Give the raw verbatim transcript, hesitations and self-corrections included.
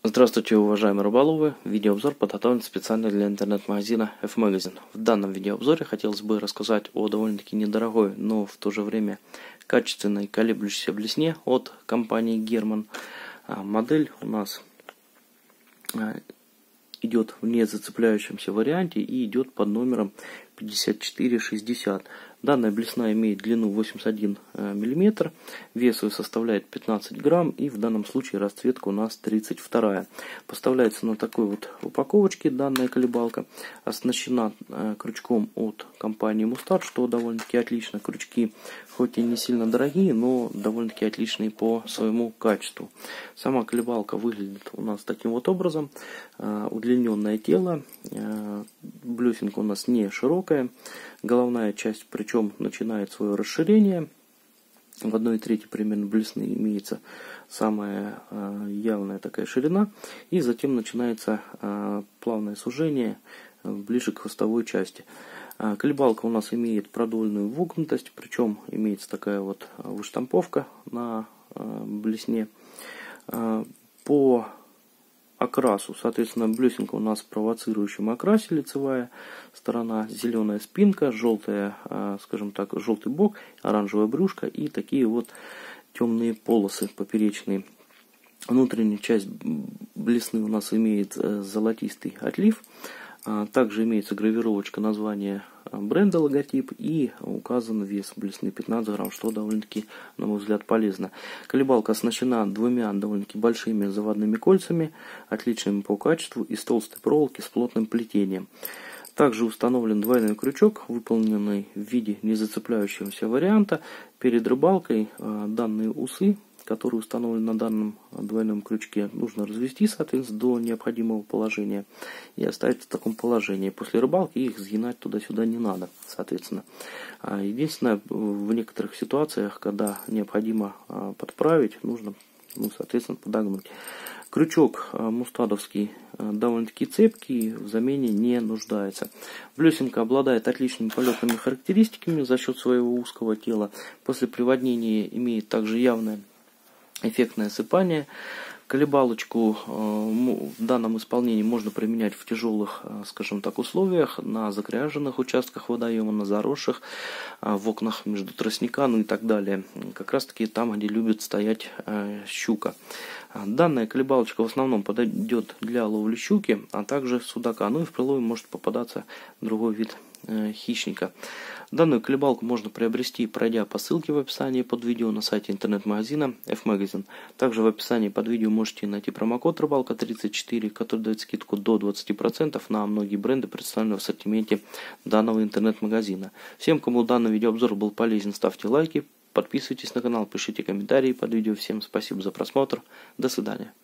Здравствуйте, уважаемые рыболовы! Видеообзор подготовлен специально для интернет-магазина F-Magazine. В данном видеообзоре хотелось бы рассказать о довольно-таки недорогой, но в то же время качественной колеблющейся блесне от компании German. Модель у нас идет в незацепляющемся варианте и идет под номером пятьдесят четыре шестьдесят. Данная блесна имеет длину восемьдесят один миллиметр, вес ее составляет пятнадцать грамм, и в данном случае расцветка у нас тридцать два. Поставляется на такой вот упаковочке данная колебалка, оснащена крючком от компании Mustad, что довольно-таки отлично. Крючки хоть и не сильно дорогие, но довольно-таки отличные по своему качеству. Сама колебалка выглядит у нас таким вот образом. Удлиненное тело, блесенка у нас не широкая, головная часть причем начинает свое расширение. В одной трети примерно блесны имеется самая э, явная такая ширина, и затем начинается э, плавное сужение э, ближе к хвостовой части. Э, колебалка у нас имеет продольную вогнутость, причем имеется такая вот выштамповка на э, блесне. Э, по окрасу, соответственно, блесенка у нас в провоцирующем окрасе, лицевая сторона, зеленая спинка, желтая, скажем так, желтый бок, оранжевая брюшко и такие вот темные полосы поперечные. Внутренняя часть блесны у нас имеет золотистый отлив. Также имеется гравировочка названия бренда, логотип, и указан вес блесны пятнадцать грамм, что довольно-таки, на мой взгляд, полезно. Колебалка оснащена двумя довольно-таки большими заводными кольцами, отличными по качеству, из толстой проволоки с плотным плетением. Также установлен двойной крючок, выполненный в виде незацепляющегося варианта. Перед рыбалкой данные усы, которые установлены на данном двойном крючке, нужно развести, соответственно, до необходимого положения и оставить в таком положении. После рыбалки их сгинать туда-сюда не надо, соответственно. Единственное, в некоторых ситуациях, когда необходимо подправить, нужно, ну, соответственно, подогнуть. Крючок мустадовский довольно-таки цепкий, в замене не нуждается. Блесенка обладает отличными полетными характеристиками за счет своего узкого тела. После приводнения имеет также явное эффектное осыпание. Колебалочку в данном исполнении можно применять в тяжелых, скажем так, условиях, на закряженных участках водоема, на заросших, в окнах между тростника, ну и так далее. Как раз таки там, где любит стоять щука. Данная колебалочка в основном подойдет для ловли щуки, а также судака. Ну и в прилове может попадаться другой вид хищника. Данную колебалку можно приобрести, пройдя по ссылке в описании под видео на сайте интернет-магазина F-Magazine. Также в описании под видео можете найти промокод рыбалка тридцать четыре, который дает скидку до двадцати процентов на многие бренды, представленные в ассортименте данного интернет-магазина. Всем, кому данный видеообзор был полезен, ставьте лайки, подписывайтесь на канал, пишите комментарии под видео. Всем спасибо за просмотр. До свидания.